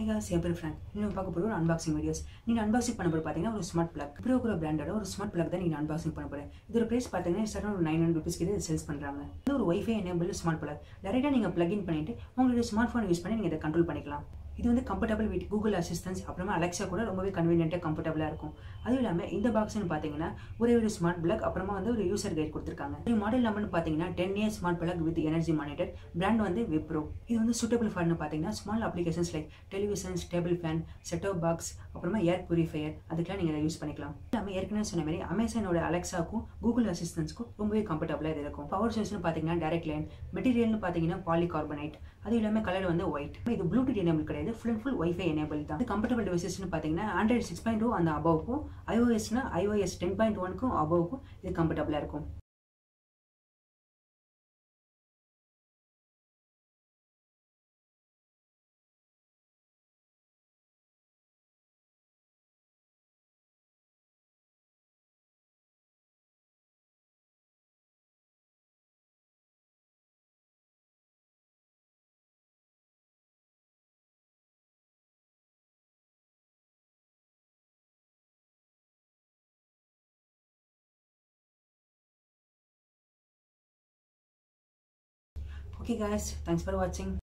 Hi guys, என் பேர் Frank. இன்னும் பார்க்க போகிற ஒரு அன்பாக்சிங் வீடியோஸ். நீங்கள் அன்பாக்சிங் பண்ண போகிற பார்த்தீங்கன்னா ஒரு ஸ்மார்ட் பிளக். ப்ரோக்ரோ பிராண்டோட ஒரு ஸ்மார்ட் பிளக் தான் நீங்கள் அன்பாக்சிங் பண்ண போகிறேன். இதோட பிரைஸ் பார்த்தீங்கன்னா ஸ்டார்ட் ஒரு 900 rupees இது சேல்ஸ் பண்ணுறாங்க. இது ஒரு வைஃபை எனேபிள் ஸ்மார்ட் பிளக். டேரெக்டாக நீங்கள் பிளக் இன் பண்ணிட்டு உங்களுடைய ஸ்மார்ட் ஃபோன் யூஸ் பண்ணி நீங்கள் இதை கண்ட்ரோல் பண்ணிக்கலாம். இது வந்து கம்ஃபர்டபுள் வித் கூகுள் அசிஸ்டன்ஸ் அப்புறமா அலெக்ஸா கூட ரொம்பவே கன்வீனியன்ட்டாக கம்ஃபர்டபுளாக இருக்கும். அதுவும் இல்லாமல் இந்த பாக்ஸ்னு பார்த்தீங்கன்னா ஒரே ஒரு ஸ்மார்ட் பிளக் அப்புறமா வந்து ஒரு யூசர் கைட் கொடுத்துருக்காங்க. ஒரு மாடல் நம்பர்னு பார்த்தீங்கன்னா 10A smart plug with energy monitor. Brand வந்து விப்ரோ. இது வந்து சூட்டபிள் ஃபார்னு பார்த்தீங்கன்னா small applications like televisions, table fan, set top box அப்புறமா ஏர் பியூரிஃபையர் அதுக்கெல்லாம் நீங்கள் இதை யூஸ் பண்ணிக்கலாம். இல்லாமல் ஏற்கனவே சொன்ன மாதிரி அமேசானோட அலெக்ஸாக்கும் கூகுள் அசிஸ்டன்ஸ்க்கும் ரொம்பவே கம்ஃபர்டபுளாக இது இருக்கும். பவர் சோர்ஸ்னு பார்த்தீங்கன்னா டைரக்ட் லைன், மெட்டீரியல்னு பார்த்தீங்கன்னா பாலிகார்பனேட், அது இல்லாமல் கலர் வந்து ஒயிட். இது ப்ளூடூத் எனேபிள் கிடையாது, full and full wifi enable தான். இது கம்ஃபர்டபுள் டிவைசஸ்னு பார்த்தீங்கன்னா ஆண்ட்ராய்டு 6.2 அந்த அபவுக்கும், iOSனா iOS 10.1க்கும் அபவுக்கும் இது கம்ஃபர்டபுளாக இருக்கும். Okay guys, thanks for watching.